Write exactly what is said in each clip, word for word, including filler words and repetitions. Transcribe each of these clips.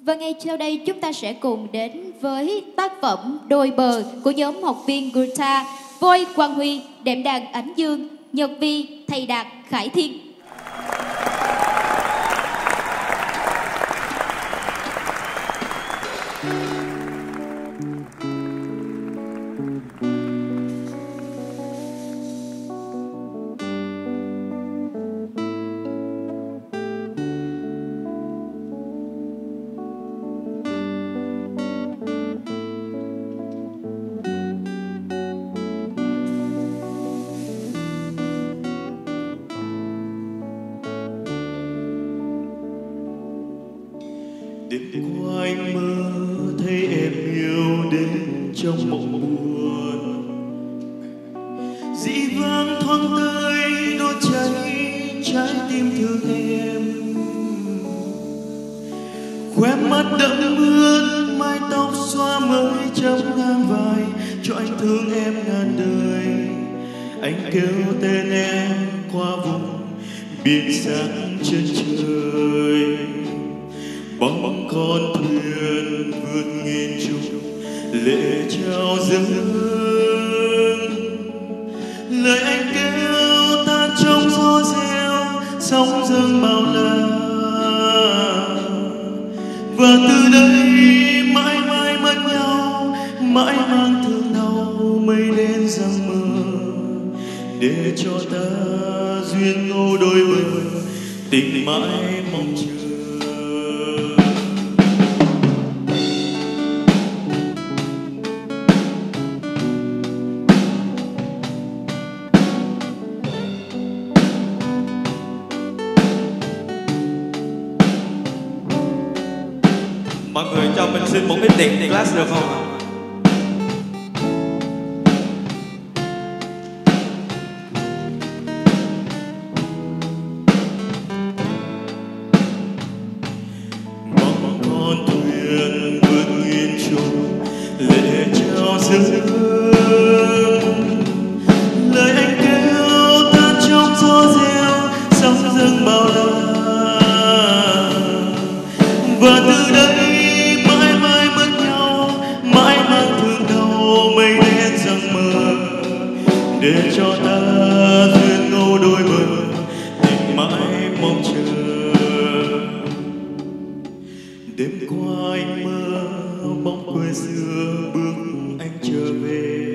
Và ngay sau đây chúng ta sẽ cùng đến với tác phẩm Đôi Bờ của nhóm học viên Guitar Voi Quang Huy, đệm đàn Ánh Dương, Nhật Vi, Thầy Đạt, Khải Thiên. Đêm qua anh mơ thấy em yêu đến trong mộng buồn, dĩ vãng thoáng tới đốt cháy trái tim thương em. Khóe mắt đẫm ướt, mái tóc xóa mới chấm ngang vai, cho anh thương em ngàn đời. Anh kêu tên em qua vùng biển sáng chân trời, bóng con thuyền vượt nghìn trùng lệ trao dâng. Lời anh kêu tan trong gió reo, sóng dâng bao la. Và từ đây mãi mãi mất nhau, mãi mang thương đau mây đen giăng mờ, để cho ta duyên ngô đôi bờ, tình mãi mong chờ. Mọi người cho mình xin một ít tiền glass được không ạ? Bóng con thuyền vượt nghìn trùng lệ trao dâng. Lời anh kêu tan trong gió reo, sóng dâng bao la. Và từ đây để cho ta duyên ngô đôi bờ, tình mãi mong chờ. Đêm qua anh mơ bóng quê xưa bước anh trở về,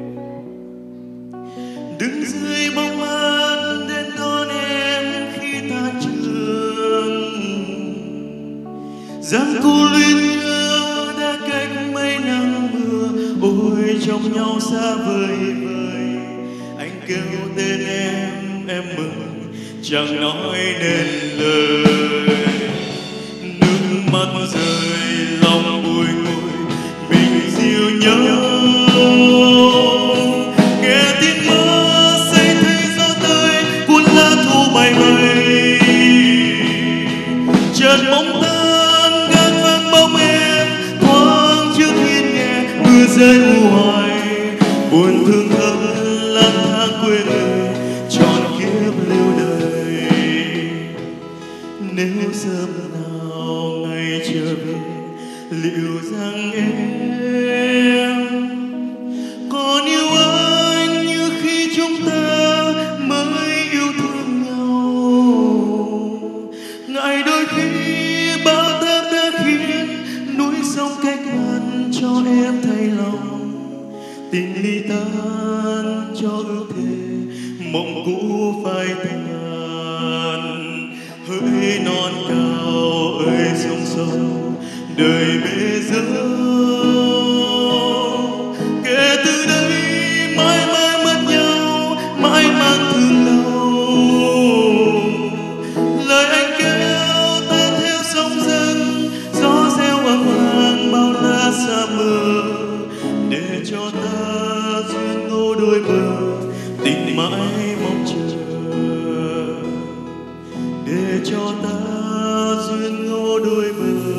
đứng dưới bóng mát đến đón em khi tan trường. Giang cô luyến nhớ đã cách mấy năm mưa, ôi trong nhau xa vời vời. Anh kêu tên em, em mừng chẳng nói nên lời. Nước mắt rơi lòng bùi ngùi, mình dịu nhau. Nghe tin mơ say thấy gió tươi, cuốn lá thu bay bay. Chợt bóng tan ngang vang bóng em, thoáng trước hiên nghe mưa rơi u hoài. Buồn thương thầm lang thang quê người, trọn kiếp lưu đời. Nếu sớm nào ngày trở về, liệu rằng em còn yêu anh như khi chúng ta mới yêu thương nhau. Ngại đôi khi bão táp đã khiến núi sông cách ngăn cho em thay lòng. Tình ly tan cho ước thề, mộng cũ phai tàn. Hỡi non cao ơi sông sâu, đời bể dâu. Kể từ đây mãi mãi mất nhau, mãi mang thương đau. Lời anh kêu ta theo sóng dâng, gió reo ấm vàng bao la xa mơ, để cho ta duyên ngô đôi bờ, tình mãi mong chờ. Để cho ta duyên ngô đôi bờ,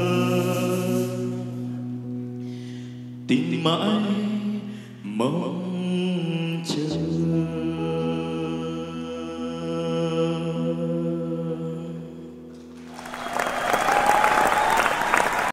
tình mãi mong